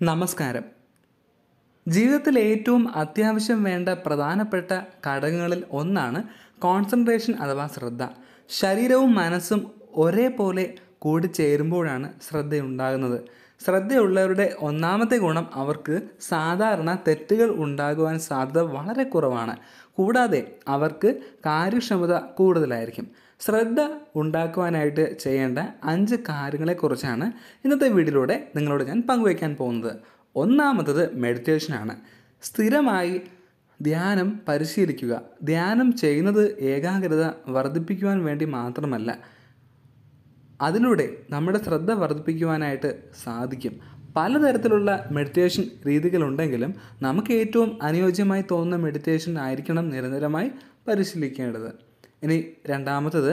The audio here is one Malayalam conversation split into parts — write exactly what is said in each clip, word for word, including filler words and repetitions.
നമസ്കാരം. ജീവിതത്തിൽ ഏറ്റവും അത്യാവശ്യം വേണ്ട പ്രധാനപ്പെട്ട ഘടകങ്ങളിൽ ഒന്നാണ് കോൺസെൻട്രേഷൻ അഥവാ ശ്രദ്ധ. ശരീരവും മനസ്സും ഒരേപോലെ കൂടിച്ചേരുമ്പോഴാണ് ശ്രദ്ധയുണ്ടാകുന്നത്. ശ്രദ്ധയുള്ളവരുടെ ഒന്നാമത്തെ ഗുണം അവർക്ക് സാധാരണ തെറ്റുകൾ ഉണ്ടാകുവാൻ സാധ്യത വളരെ കുറവാണ്. കൂടാതെ അവർക്ക് കാര്യക്ഷമത കൂടുതലായിരിക്കും. ശ്രദ്ധ ഉണ്ടാക്കുവാനായിട്ട് ചെയ്യേണ്ട അഞ്ച് കാര്യങ്ങളെക്കുറിച്ചാണ് ഇന്നത്തെ വീഡിയോയിലൂടെ നിങ്ങളോട് ഞാൻ പങ്കുവയ്ക്കാൻ പോകുന്നത്. ഒന്നാമത്തത് മെഡിറ്റേഷനാണ്. സ്ഥിരമായി ധ്യാനം പരിശീലിക്കുക. ധ്യാനം ചെയ്യുന്നത് ഏകാഗ്രത വർദ്ധിപ്പിക്കുവാൻ വേണ്ടി മാത്രമല്ല, അതിലൂടെ നമ്മുടെ ശ്രദ്ധ വർദ്ധിപ്പിക്കുവാനായിട്ട് സാധിക്കും. പലതരത്തിലുള്ള മെഡിറ്റേഷൻ രീതികളുണ്ടെങ്കിലും നമുക്ക് ഏറ്റവും അനുയോജ്യമായി തോന്നുന്ന മെഡിറ്റേഷൻ ആയിരിക്കണം നിരന്തരമായി പരിശീലിക്കേണ്ടത്. ഇനി രണ്ടാമത്തത്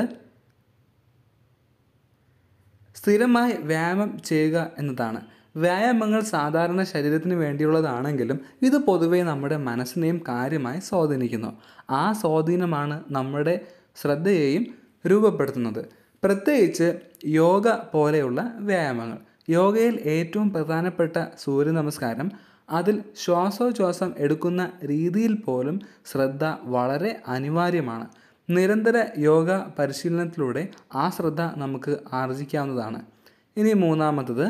സ്ഥിരമായി വ്യായാമം ചെയ്യുക എന്നതാണ്. വ്യായാമങ്ങൾ സാധാരണ ശരീരത്തിന് വേണ്ടിയുള്ളതാണെങ്കിലും ഇത് പൊതുവെ നമ്മുടെ മനസ്സിനെയും കാര്യമായി സ്വാധീനിക്കുന്നു. ആ സ്വാധീനമാണ് നമ്മുടെ ശ്രദ്ധയെയും രൂപപ്പെടുത്തുന്നത്. പ്രത്യേകിച്ച് യോഗ പോലെയുള്ള വ്യായാമങ്ങൾ. യോഗയിൽ ഏറ്റവും പ്രധാനപ്പെട്ട സൂര്യ നമസ്കാരം, അതിൽ ശ്വാസോച്ഛ്വാസം എടുക്കുന്ന രീതിയിൽ പോലും ശ്രദ്ധ വളരെ അനിവാര്യമാണ്. നിരന്തര യോഗ പരിശീലനത്തിലൂടെ ആ ശ്രദ്ധ നമുക്ക് ആർജിക്കാവുന്നതാണ്. ഇനി മൂന്നാമത്തത്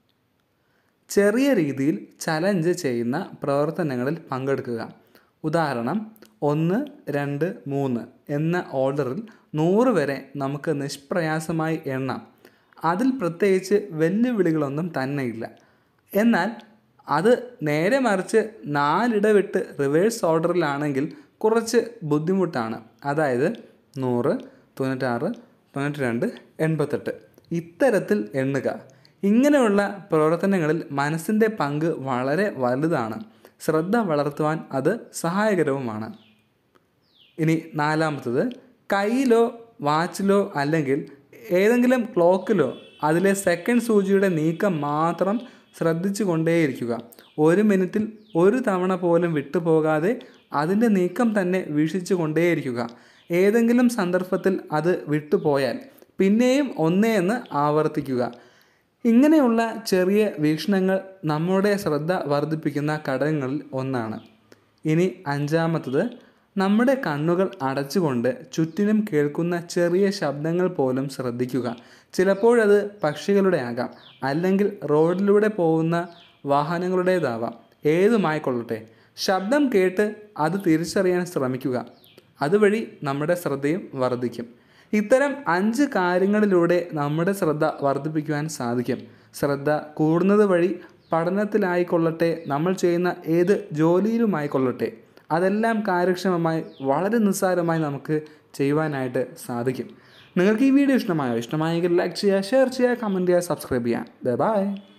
ചെറിയ രീതിയിൽ ചലഞ്ച് ചെയ്യുന്ന പ്രവർത്തനങ്ങളിൽ പങ്കെടുക്കുക. ഉദാഹരണം, ഒന്ന് രണ്ട് മൂന്ന് എന്ന ഓർഡറിൽ നൂറ് വരെ നമുക്ക് നിഷ്പ്രയാസമായി എണ്ണാം. അതിൽ പ്രത്യേകിച്ച് വെല്ലുവിളികളൊന്നും തന്നെയില്ല. എന്നാൽ അത് നേരെ മറിച്ച് നാലിടവിട്ട് റിവേഴ്സ് ഓർഡറിലാണെങ്കിൽ കുറച്ച് ബുദ്ധിമുട്ടാണ്. അതായത് നൂറ്, തൊണ്ണൂറ്റാറ്, തൊണ്ണൂറ്റി രണ്ട്, എൺപത്തെട്ട് ഇത്തരത്തിൽ എണ്ണുക. ഇങ്ങനെയുള്ള പ്രവർത്തനങ്ങളിൽ മനസ്സിൻ്റെ പങ്ക് വളരെ വലുതാണ്. ശ്രദ്ധ വളർത്തുവാൻ അത് സഹായകരവുമാണ്. ഇനി നാലാമത്തത് കയ്യിലോ വാച്ചിലോ അല്ലെങ്കിൽ ഏതെങ്കിലും ക്ലോക്കിലോ അതിലെ സെക്കൻഡ് സൂചിയുടെ നീക്കം മാത്രം ശ്രദ്ധിച്ചു കൊണ്ടേയിരിക്കുക. ഒരു മിനിറ്റിൽ ഒരു തവണ പോലും വിട്ടുപോകാതെ അതിൻ്റെ നീക്കം തന്നെ വീക്ഷിച്ചു കൊണ്ടേയിരിക്കുക. ഏതെങ്കിലും സന്ദർഭത്തിൽ അത് വിട്ടുപോയാൽ പിന്നെയും ഒന്നേ എന്ന് ആവർത്തിക്കുക. ഇങ്ങനെയുള്ള ചെറിയ വീക്ഷണങ്ങൾ നമ്മുടെ ശ്രദ്ധ വർദ്ധിപ്പിക്കുന്ന ഘടകങ്ങളിൽ ഒന്നാണ്. ഇനി അഞ്ചാമത്തത് നമ്മുടെ കണ്ണുകൾ അടച്ചുകൊണ്ട് ചുറ്റിനും കേൾക്കുന്ന ചെറിയ ശബ്ദങ്ങൾ പോലും ശ്രദ്ധിക്കുക. ചിലപ്പോഴത് പക്ഷികളുടെ ആകാം, അല്ലെങ്കിൽ റോഡിലൂടെ പോകുന്ന വാഹനങ്ങളുടേതാവാം. ഏതുമായിക്കൊള്ളട്ടെ, ശബ്ദം കേട്ട് അത് തിരിച്ചറിയാൻ ശ്രമിക്കുക. അതുവഴി നമ്മുടെ ശ്രദ്ധയും വർദ്ധിക്കും. ഇത്തരം അഞ്ച് കാര്യങ്ങളിലൂടെ നമ്മുടെ ശ്രദ്ധ വർദ്ധിപ്പിക്കുവാൻ സാധിക്കും. ശ്രദ്ധ കൂടുന്നത് വഴി പഠനത്തിലായിക്കൊള്ളട്ടെ, നമ്മൾ ചെയ്യുന്ന ഏത് ജോലിയിലുമായിക്കൊള്ളട്ടെ, അതെല്ലാം കാര്യക്ഷമമായി വളരെ നിസ്സാരമായി നമുക്ക് ചെയ്യുവാനായിട്ട് സാധിക്കും. നിങ്ങൾക്ക് ഈ വീഡിയോ ഇഷ്ടമായോ? ഇഷ്ടമായെങ്കിൽ ലൈക്ക് ചെയ്യുക, ഷെയർ ചെയ്യുക, കമൻറ്റ് ചെയ്യുക, സബ്സ്ക്രൈബ് ചെയ്യുക. ബൈ.